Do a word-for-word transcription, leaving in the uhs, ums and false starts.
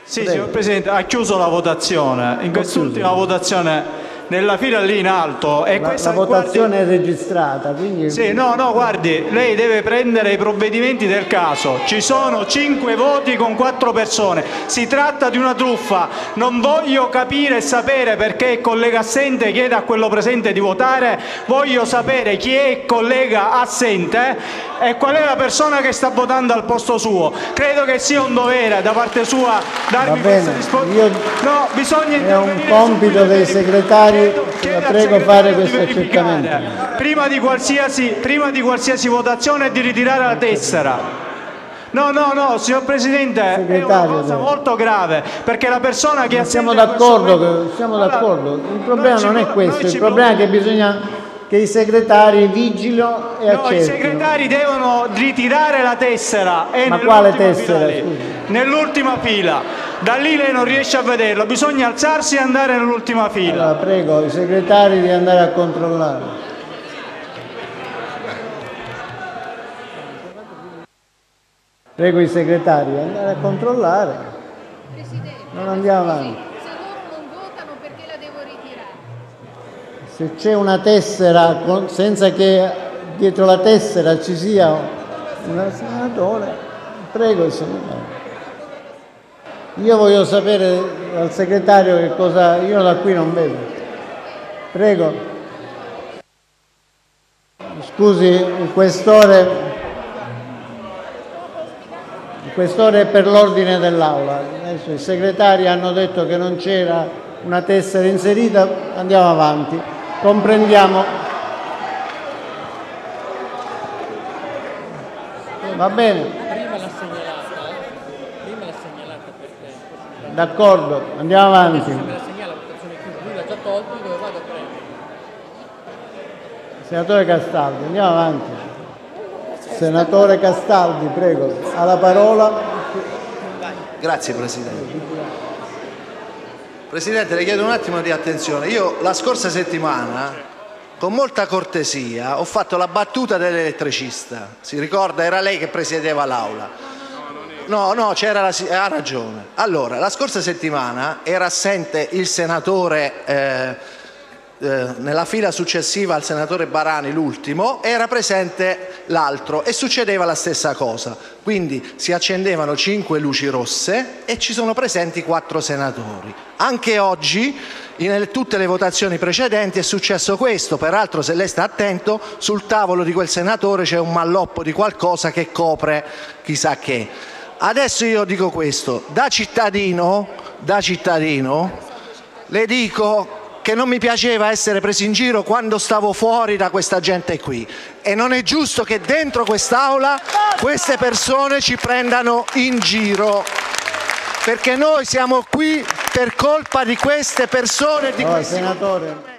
Sì, Prego. Signor Presidente, ha chiuso la votazione. In quest'ultima votazione, nella fila lì in alto, e la, questa, la votazione guardi, è registrata, quindi... Sì, no, no, guardi, lei deve prendere i provvedimenti del caso. Ci sono cinque voti con quattro persone. Si tratta di una truffa. Non voglio capire e sapere perché il collega assente chiede a quello presente di votare. Voglio sapere chi è il collega assente e qual è la persona che sta votando al posto suo. Credo che sia un dovere da parte sua darmi questa risposta. No, bisogna è un compito dei segretari. La prego fare questo accertamento. Prima di, qualsiasi, prima di qualsiasi votazione di ritirare la tessera. No, no, no, signor Presidente, è una cosa molto grave, perché la persona che ha... Siamo d'accordo, siamo d'accordo. Il problema non è questo, il problema è che bisogna che i segretari vigilino e accertino. No, i segretari devono ritirare la tessera. Ma quale tessera? Nell'ultima fila. Da lì lei non riesce a vederlo, bisogna alzarsi e andare nell'ultima fila. Allora, prego i segretari di andare a controllare. Prego i segretari di andare a controllare. Presidente, non andiamo avanti. Se loro non votano, perché la devo ritirare? Se c'è una tessera senza che dietro la tessera ci sia un senatore, prego il segretario. Io voglio sapere dal segretario che cosa... Io da qui non vedo. Prego. Scusi, il questore... Il questore è per l'ordine dell'Aula. Adesso i segretari hanno detto che non c'era una tessera inserita. Andiamo avanti. Comprendiamo. Va bene. D'accordo, andiamo avanti. Senatore Castaldi, andiamo avanti. Senatore Castaldi, prego, ha la parola. Grazie Presidente. Presidente, le chiedo un attimo di attenzione. Io la scorsa settimana, con molta cortesia, ho fatto la battuta dell'elettricista. Si ricorda? Era lei che presiedeva l'Aula. No, no, c'era la, ha ragione. Allora, la scorsa settimana era assente il senatore, eh, eh, nella fila successiva al senatore Barani, l'ultimo, era presente l'altro e succedeva la stessa cosa. Quindi si accendevano cinque luci rosse e ci sono presenti quattro senatori. Anche oggi, in tutte le votazioni precedenti, è successo questo. Peraltro, se lei sta attento, sul tavolo di quel senatore c'è un malloppo di qualcosa che copre chissà che. Adesso io dico questo, da cittadino, da cittadino, le dico che non mi piaceva essere preso in giro quando stavo fuori da questa gente qui, e non è giusto che dentro quest'Aula queste persone ci prendano in giro, perché noi siamo qui per colpa di queste persone, di oh, questi... senatore.